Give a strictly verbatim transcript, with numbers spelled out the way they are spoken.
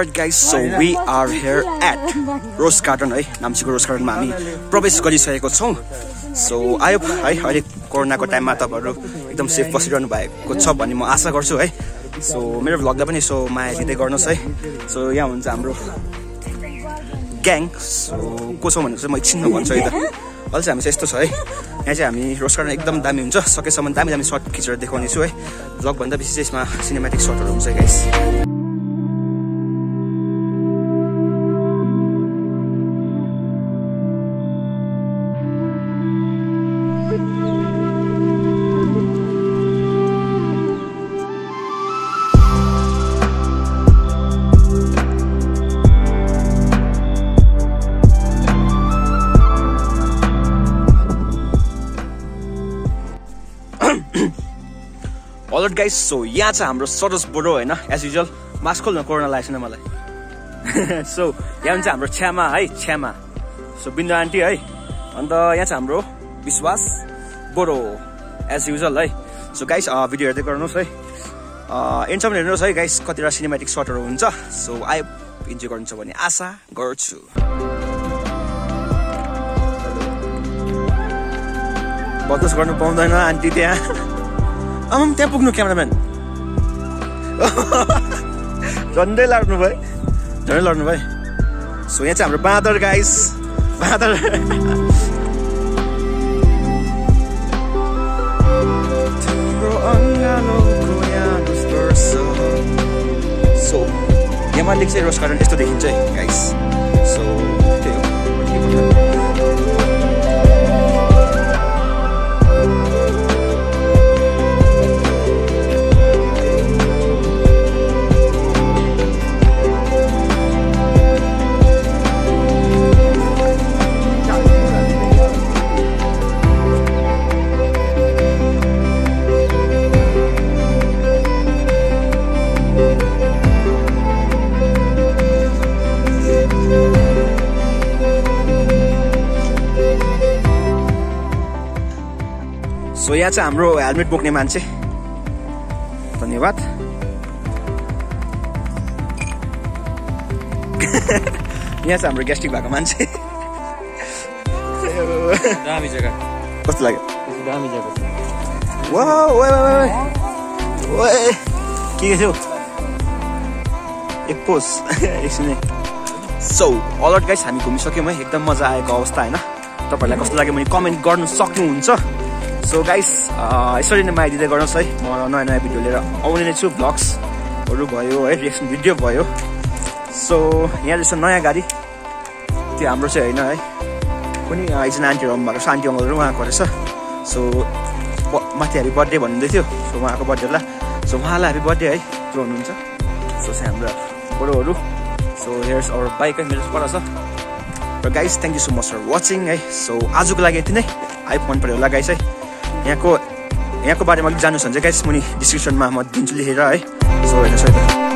Alright guys, so we are here at Rose Garden है नाम्चीको Rose Garden मा हामी प्रवेश गरिसकेको छौं। सो आयो है अहिले कोरोनाको टाइममा तपाईहरु एकदम सेफ बसिरहनु भएको छ भन्ने म आशा गर्छु है। सो मेरो भ्लगलाई पनि सो माया दिदै गर्नुस् है। सो यहाँ हुन्छ हाम्रो ग्याङ। सो को छ भनेको चाहिँ म एकछिनमा भन्छु है त। अहिले चाहिँ हामी चाहिँ यस्तो छ है, यहाँ चाहिँ हामी रोज गार्डन एकदम दामी हुन्छ, सकेसम्म दामी दामी सर्ट खिचेर देखाउने छु है। भ्लग भन्दा बेसी चाहिँ यसमा सिनेमेटिक सर्टहरु हुन्छ गाइस। Alright guys, so यहाँ चाहिँ हाम्रो सरोज बोरो हैन, एज युजुअल मास्क खोल्न कोरोना लागेको छैन मलाई। सो यहाँ हुन्छ हाम्रो छ्यामा है, छ्यामा। सो बिन्दु आन्टी है, अन्त यहाँ चाहिँ हाम्रो विश्वास बोरो एज युजुअल है। सो गाइस भिडियो हेर्दै गर्नुहोस् है, एन्डसम्म हेर्नुहोस् है गाइस, कतिवटा सिनेमेटिक सर्टहरु हुन्छ। सो आई इन्जोय गर्नुहुन्छ भन्ने आशा गर्छु। बदमास गर्नु पाउँदैन आन्टी त्यहाँ। अम त्यहाँ पुग्नु क्यामेराम्यान झन्डै लड्नु भयो, झन्डै लड्नु भयो। सो यहाँ चाहिँ हाम्रो बाँदर गाइस, बाँदर। सो यहाँ मालिक चाहिँ रोज गार्डन यस्तो देखिन्छ है गाइस। सो त्यही हो। सो यहाँ चाहिँ हाम्रो हेलमेट बोक्ने मान्छे, धन्यवाद। यहाँ चाहिँ हाम्रो ग्यास्ट्रिक भएको मान्छे। दामी जग्गा कस्तो लाग्यो? दामी जग्गा। वाह ओए ओए ओए के के थियो? एक पोज एकछिन। सो अलर्ट गाइस, हामी घुमिसक्यौँ है, एकदम मजा आएको अवस्था हैन। तपाईहरुलाई कस्तो लाग्यो भने कमेन्ट गर्नु सक्नुहुन्छ। सो गाइस यसरी नै माया दिँदै गर्नुहोस् है। म नयाँ नयाँ भिडियो लिएर आउने नै छु, भ्लग्सहरू भयो है, रिएक्सन भिडियो भयो। सो यहाँ रहेछ नयाँ गाडी, त्यो हाम्रो चाहिँ होइन है, कुनै एकजना आन्टीहरू आउनु भएको छ, आन्टी अङ्कलहरू उहाँको रहेछ। सो माथि ह्याप्पी बर्थडे भन्नुहुँदै थियो, सो उहाँको बर्थडेलाई, सो उहाँलाई ह्याप्पी बर्थडे है जो हुनुहुन्छ। सो चाहिँ हाम्रो बडोहरू। सो हेयर्स अवर बाइक है, मेरो पर छ। र guys thank you so much for watching है। सो आजको लागि यति नै। आइ मन पऱ्यो होला गाइस है। यहाँको यहाँको बारेमा अलिक जान्नुहोस् भने चाहिँ गाइस मुनि डिस्क्रिप्सनमा म दिन्छु लेखेर है। सो हेर्नुहोस् है त।